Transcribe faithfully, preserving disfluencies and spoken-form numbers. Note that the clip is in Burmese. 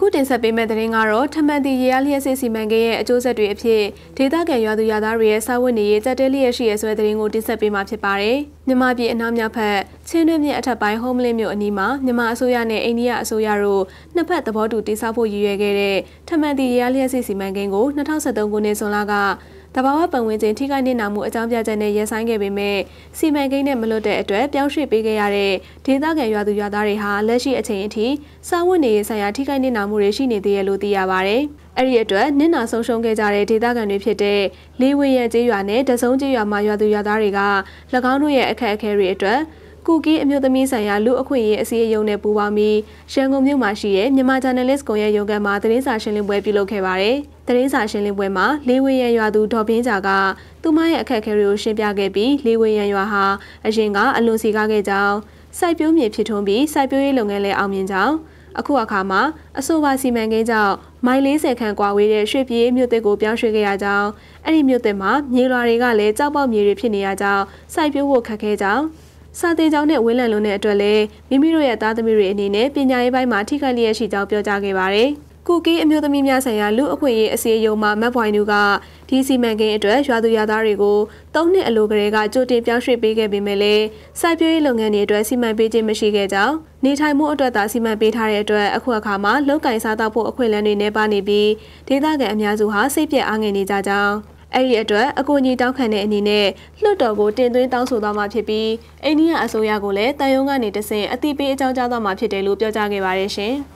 အခုတင်ဆက်ပေးမယ့်သတင်းကတော့ထမန်တီရေအားလျှက်စစ်စီမံကိန်းရဲ့အကျိုးဆက်တွေအဖြစ်ဒေသခံရွာသူရွာသားတွေရဲ့စာဝတ်နေရေးတက်တဲလျက်ရှိရဲဆိုတဲ့သတင်းကိုတင်ဆက်ပေးမှာဖြစ်ပါတယ်။မြန်မာပြည်အနောက်မြောက်ဖက်ချင်းတွင်းမြစ်အထက်ပိုင်းဟုံးမလင်းမြို့အနီးမှာမြန်မာအစိုးရနဲ့အိန္ဒိယအစိုးရတို့နှစ်ဖက်သဘောတူတည်ဆောက်ဖို့ရည်ရွယ်ခဲ့တဲ့ထမန်တီရေအားလျှက်စစ်စီမံကိန်းကို၂၀၁၃ခုနှစ်ဇွန်လကတဘာဝပတ်ဝန်းကျင်ထိခိုက်နေတာမှုအကြောင်းပြချက်နဲ့ရပ်ဆိုင်းခဲ့ပေမဲ့စီမံကိန်းနဲ့မလွတ်တဲ့အတွက်ပြောင်းရွှေ့ပေးခဲ့ရတဲ့ဒေသခံရွာသူရွာသားတွေဟာလက်ရှိအချိန်အထိစာဝတ်နေရေးဆိုင်ရာထိခိုက်နေတာမှုတွေရှိနေသေးတယ်လို့သိရပါတယ်။အဲ့ဒီအတွက်နစ်နာဆုံးရှုံးခဲ့ကြတဲ့ဒေသခံတွေဖြစ်တဲ့လေးဝေရကျေးရွာနဲ့တစုံကျေးရွာမှာရွာသူရွာသားတွေက၎င်းတို့ရဲ့အခက်အခဲတွေအတွက်ကူကီအမျိုးသမီးဆိုင်ရာလူအခွင့်အရေးအစည်းအရုံးနဲ့ပူးပေါင်းပြီးရန်ကုန်မြို့မှာရှိတဲ့မြန်မာဂျာနယ်လစ်ကွန်ရက်ရုံးခန်းမှာသတင်းစာရှင်းလင်းပွဲပြုလုပ်ခဲ့ပါတယ်။သတင်းစာရှင်းလင်းပွဲမှာလေးဝေရရွာသူဒေါ်ပင်းကြာကသူမရဲ့အခက်အခဲတွေကိုရှင်းပြခဲ့ပြီးလေးဝေရရွာဟာအရင်ကအလွန်စီကားခဲ့ကြောင်းစိုက်ပျိုးမြေဖြစ်ထွန်းပြီးစိုက်ပျိုးရေးလုပ်ငန်းလည်းအောင်မြင်ကြောင်းအခုအခါမှာအဆိုပါစီမံကိန်းကြောင့်မိုင်၄၀ခန့်ကွာဝေးတဲ့ရွှေပြည်မြို့သစ်ကိုပြောင်းရွှေ့ခဲ့ရကြောင်းအဲ့ဒီမြို့သစ်မှာမြေလွှာတွေကလည်းကြောက်ပေါက်မြေတွေဖြစ်နေရကြောင်းစိုက်ပျိုးဖို့ခက်ခဲကြောင်းစာသင်ကျောင်းနဲ့ဝင်းလံလုံးတဲ့အတွက်လည်းမိမိတို့ရဲ့သားသမီးတွေအနေနဲ့ပညာရေးပိုင်းမှာထိခိုက်လျက်ရှိကြောင်းပြောကြားခဲ့ပါတယ်။ကူကီအမျိုးသမီးများဆိုင်ရာလူအခွင့်အရေးအစည်းအရုံးမှမတ်ပွိုင်နူကဒီစီမံကိန်းအတွက်ရွာသူရွာသားတွေကိုသုံးနှစ်အလိုကလေးကကြိုတင်ပြောင်းရွှေ့ပေးခဲ့ပေမဲ့လည်းစိုက်ပျိုးရေးလုပ်ငန်းတွေအတွက်စီမံပေးခြင်းမရှိခဲ့ကြောင်းနေထိုင်မှုအတွက်သာစီမံပေးထားတဲ့အတွက်အခုအခါမှာလောက်ကင်စားတောက်ဖို့အခွင့်အလမ်းတွေနှဲပါနေပြီးဒေသခံအများစုဟာစိတ်ပြည့်အားငယ်နေကြကြောင်းအဲ့ဒီအတွက်အကူအညီတောင်းခံတဲ့အနေနဲ့လွှတ်တော်ကိုတင်သွင်းတောင်းဆိုသွားမှာဖြစ်ပြီးအိန္ဒိယအစိုးရကိုလည်းတန်ယုံကနေတဆင့်အတိပေးအကြောင်းကြားသွားမှာဖြစ်တယ်လို့ပြောကြားခဲ့ပါတယ်ရှင်။